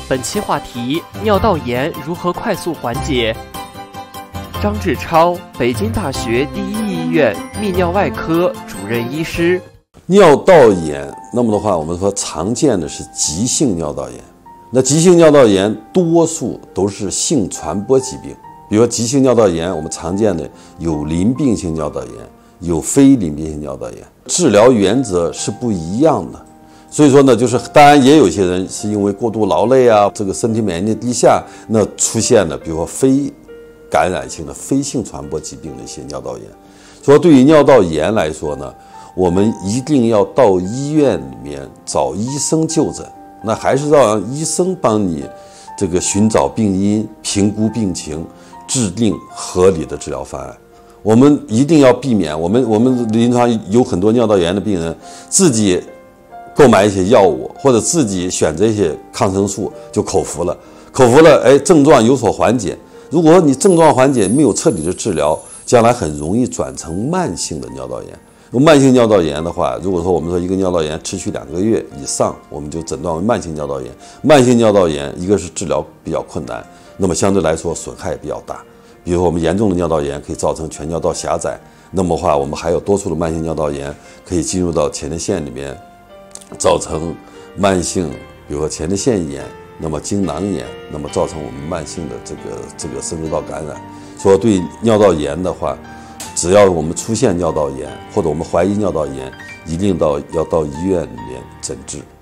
本期话题：尿道炎如何快速缓解？张志超，北京大学第一医院泌尿外科主任医师。 尿道炎，那么的话，我们说常见的是急性尿道炎。那急性尿道炎多数都是性传播疾病，比如说急性尿道炎，我们常见的有淋病性尿道炎，有非淋病性尿道炎，治疗原则是不一样的。所以说呢，就是当然也有些人是因为过度劳累啊，这个身体免疫力低下，那出现了比如说非感染性的非性传播疾病的一些尿道炎。所以对于尿道炎来说呢，我们一定要到医院里面找医生就诊，那还是要让医生帮你这个寻找病因、评估病情、制定合理的治疗方案。我们一定要避免，我们临床有很多尿道炎的病人自己购买一些药物，或者自己选择一些抗生素就口服了，症状有所缓解。如果你症状缓解没有彻底的治疗，将来很容易转成慢性的尿道炎。慢性尿道炎的话，如果说我们说一个尿道炎持续2个月以上，我们就诊断为慢性尿道炎。慢性尿道炎一个是治疗比较困难，那么相对来说损害也比较大。比如说我们严重的尿道炎可以造成全尿道狭窄，那么话我们还有多数的慢性尿道炎可以进入到前列腺里面，造成慢性，比如说前列腺炎，那么经囊炎，那么造成我们慢性的这个生殖道感染。说对尿道炎的话，只要我们出现尿道炎或者我们怀疑尿道炎，一定要到医院里面诊治。